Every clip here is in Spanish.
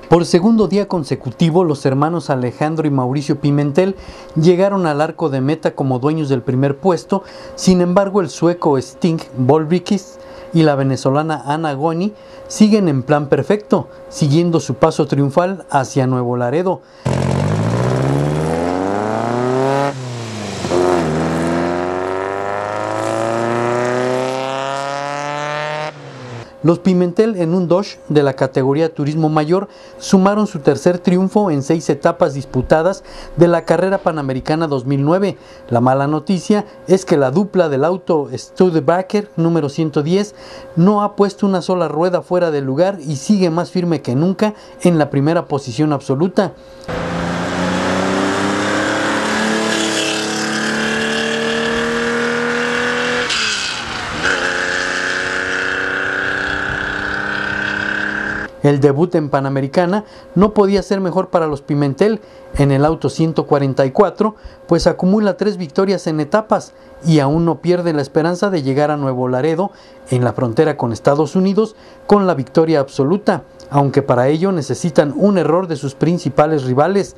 Por segundo día consecutivo, los hermanos Alejandro y Mauricio Pimentel llegaron al arco de meta como dueños del primer puesto. Sin embargo, el sueco Stig Bolvikis y la venezolana Ana Goni siguen en plan perfecto, siguiendo su paso triunfal hacia Nuevo Laredo. Los Pimentel, en un Dodge de la categoría Turismo Mayor, sumaron su tercer triunfo en 6 etapas disputadas de la carrera panamericana 2009. La mala noticia es que la dupla del auto Studebaker número 110 no ha puesto una sola rueda fuera del lugar y sigue más firme que nunca en la primera posición absoluta. El debut en Panamericana no podía ser mejor para los Pimentel en el auto 144, pues acumula 3 victorias en etapas y aún no pierde la esperanza de llegar a Nuevo Laredo, en la frontera con Estados Unidos, con la victoria absoluta, aunque para ello necesitan un error de sus principales rivales.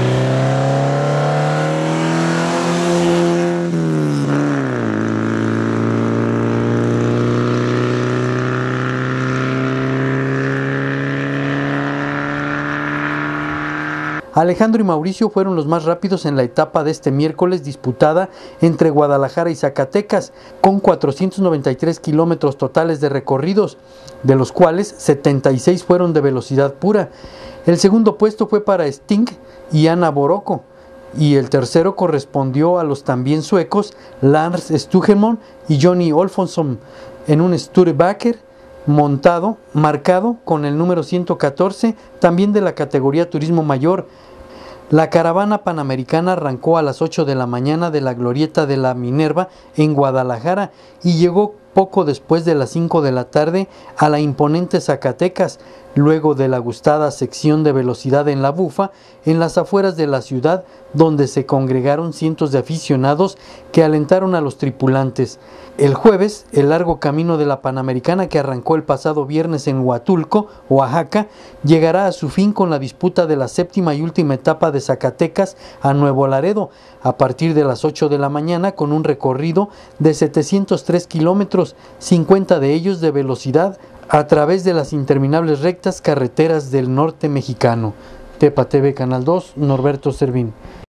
Alejandro y Mauricio fueron los más rápidos en la etapa de este miércoles disputada entre Guadalajara y Zacatecas, con 493 kilómetros totales de recorridos, de los cuales 76 fueron de velocidad pura. El segundo puesto fue para Stig y Ana Borocco, y el tercero correspondió a los también suecos Lars Stugemo y Johnny Olofsson en un Studebaker marcado con el número 114, también de la categoría Turismo Mayor. La caravana panamericana arrancó a las 8 de la mañana de la glorieta de la Minerva en Guadalajara y llegó poco después de las 5 de la tarde a la imponente Zacatecas, luego de la gustada sección de velocidad en La Bufa, en las afueras de la ciudad, donde se congregaron cientos de aficionados que alentaron a los tripulantes. El jueves, el largo camino de la Panamericana, que arrancó el pasado viernes en Huatulco, Oaxaca, llegará a su fin con la disputa de la séptima y última etapa de Zacatecas a Nuevo Laredo, a partir de las 8 de la mañana, con un recorrido de 703 kilómetros, 50 de ellos de velocidad, a través de las interminables rectas carreteras del norte mexicano. Tepa TV Canal 2, Norberto Servín.